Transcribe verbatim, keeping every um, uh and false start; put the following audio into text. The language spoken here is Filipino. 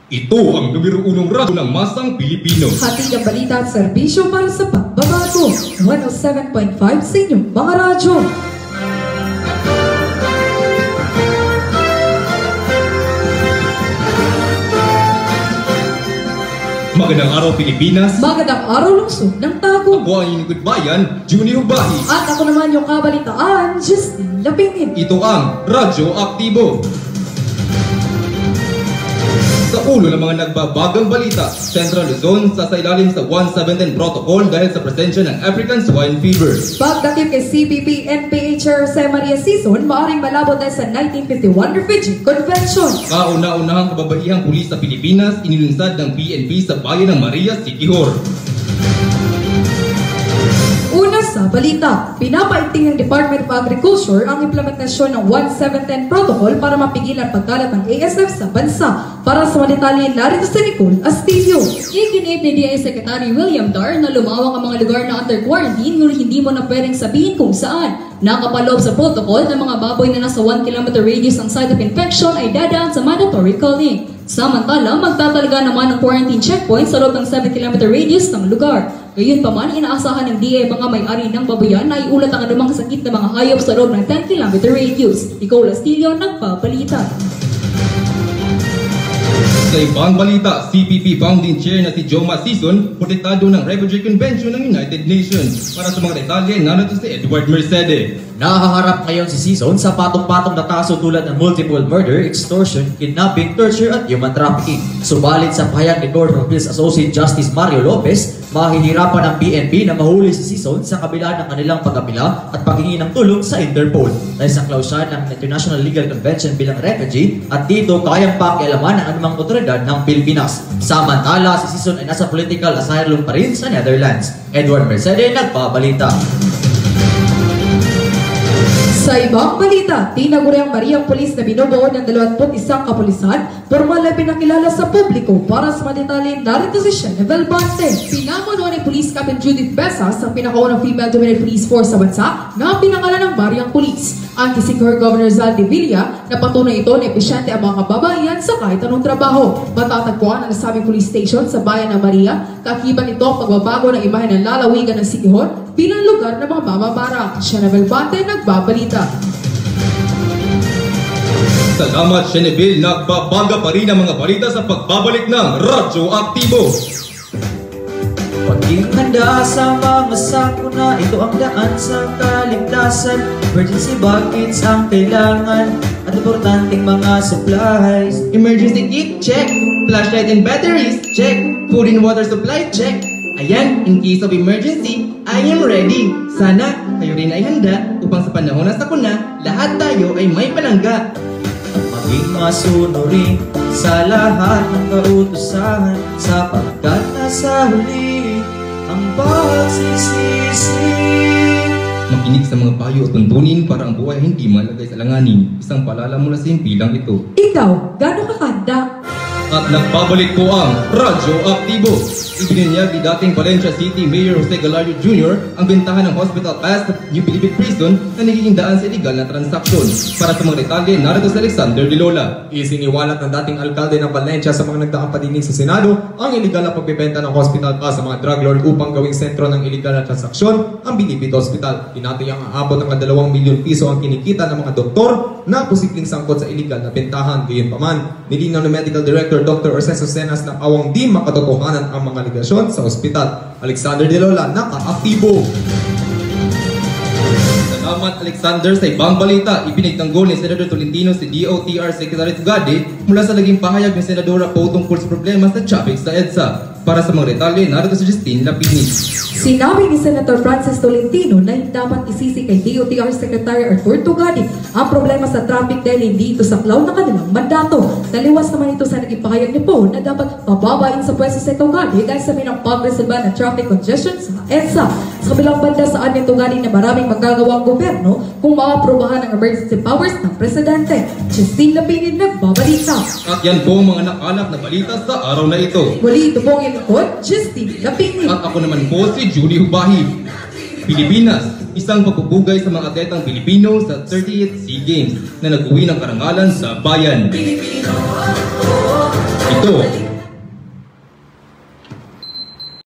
Ito ang numero unong radyo ng masang Pilipino. Hatid ang balita at serbisyo para sa pagbabago. one oh seven point five sa inyong mga radyo. Magandang araw Pilipinas. Magandang araw lungsod ng Tagum. Ako ang inyong goodbayan, Junior Bahi. At ako naman yung kabalitaan, Justine Lapingin. Ito ang Radyo Aktibo. Sa ulo ng mga nagbabagang balita, Central Luzon sasailalim sa one seventeen Protocol dahil sa presensya ng African Swine Fever. Pagdating kay C P P N P H R Jose Maria Sison, maaring malabo dahil sa nineteen fifty-one Refugee Convention. Kauna-unahang kababaihang pulis sa Pilipinas inilunsad ng P N P sa bayan ng Maria Siquijor. Una sa balita, pinapaigting ng Department of Agriculture ang implementasyon ng one seventeen Protocol para mapigilan pagkalat ng A S F sa bansa. Para sa mga detalye, narito si Nicole Astilio. Iginit ni D I Secretary William Dar na lumawak ang mga lugar na under quarantine ngunit hindi mo na pwedeng sabihin kung saan. Nakapaloob sa protocol ng mga baboy na nasa one kilometer radius ang site of infection ay dadaan sa mandatory culling. Samantala, magtatalaga naman ng quarantine checkpoint sa loob ng seven kilometer radius ng lugar. Gayunpaman, inaasahan ng D I mga may-ari ng baboyan na iulat ang anumang sakit ng mga hayop sa loob ng ten kilometer radius. Nicole Astilio, nagpapalita. Sa ibang balita, C P P Founding Chair na si Joma Sison, protektado ng Refugee Convention ng United Nations. Para sa mga detalye, narito si Edward Mercede. Nahaharap ngayon si Sison sa patong-patong na kaso tulad ng multiple murder, extortion, kidnapping, torture at human trafficking. Subalit sa pahayag ni Court of Appeals Associate Justice Mario Lopez, mahihirapan ang P N P na mahuli si Sison sa kabila ng kanilang pag-apila at paghingi ng tulong sa Interpol. Dahil sa klausyan ng International Legal Convention bilang refugee at dito kayang pakialaman ng anumang otoridad ng Pilipinas. Samantala, si Sison ay nasa political asylum pa rin sa Netherlands. Edward Mercede, nagpabalita. Sa ibang balita, tinaguri ang Mariang Police na binubuo ng dalawampu't isang kapulisan, formal na pinakilala sa publiko. Para sa mga detalye, narito si Shenevel Bante. Pinamunuan ni Police Captain Judith Besas ang pinakaunang female-dominated police force sa bansa na pinangalan ng Mariang Police. Ang Siquijor Governor Zaldi Villa na patunay ito na epesyente ang mga kababaihan sa kahit anong trabaho. Matatagpuan ang nasabing police station sa bayan ng Maria, kakibat ito ang pagbabago ng imahe ng lalawigan ng Siquijor bilang lugar ng mga mamamarang. Shenevel Bante, nagbabalita. Salamat Shenevel, nagbabaga pa rin ang mga balita sa pagbabalik ng Radyo Aktibo. Paging handa sa mga sakuna, ito ang daan sa kaligtasan. Emergency buckets ang kailangan at importanteng mga supplies. Emergency kit, check. Flashlight and batteries, check. Food and water supply, check. Ayan, in case of emergency, I am ready. Sana kayo rin ay handa upang sa panahon na sakuna, lahat tayo ay may palangga. At maging masunurin sa lahat ng kautusan, sapagkat nasa huli ang pagsisisi. Makinig sa mga payo at tuntunin para ang buhay hindi malagay sa langanin. Isang paalala mula sa himpilang ito. Ikaw, gano'ng kakanda? At nagbabalik po ang Radyo Aktibo. Ibinunyag ni dating Valencia City Mayor Jose Galardo Junior ang bentahan ng hospital pass sa New Bilibid Prison na nagiging daan sa illegal na transaksyon. Para sa mga detalye, narito si Alexander De Lola. Isiniwalat ng dating alkalde ng Valencia sa mga nagdaang padinig sa Senado ang illegal na pagbebenta ng hospital pass sa mga drug lord upang gawing sentro ng illegal na transaksyon ang Bilibid Hospital. Tinatayang aabot ng dalawang milyon piso ang kinikita ng mga doktor na posibleng sangkot sa illegal na bentahan. Gayunpaman, nilinaw ng Medical Director Doctor Orseso Cenas na awang di makatotohanan ang mga aligasyon sa ospital. Alexander De Lola, naka-aktibo. Salamat Alexander. Sa ibang balita, ipinagtanggol ni Senator Tolentino si D O T R Secretary Tugade mula sa naging pahayag ni Senadora Poe tungkol sa problema sa traffic sa EDSA. Para sa mga detalye, narito si Justine Lapini. Sinabi ni Senator Francis Tolentino na hindi dapat isisi kay D O T R Secretary Arthur Tugade ang problema sa traffic dahil hindi ito saklaw na kanilang mandato. Taliwas naman ito sa naging pahayag ni Poe na dapat pababain sa pwesto si Tugade dahil sa minang pag-resolba ng traffic congestion sa EDSA. Sa kabilang banda, saan ni Tugade na maraming magagawa ang gobyerno kung maaprobahan ang emergency powers ng Presidente. Justine Lapini, nagbabalita. At yan po ang mga nakalap na balita sa araw na ito. Muli ito pong inikot, Justine Lapini. At ako naman po si Julie Hubahi. Pilipinas, isang pagpupugay sa mga atletang Pilipino sa thirtieth SEA Games na nag-uwi ng karangalan sa bayan. Ito Senado.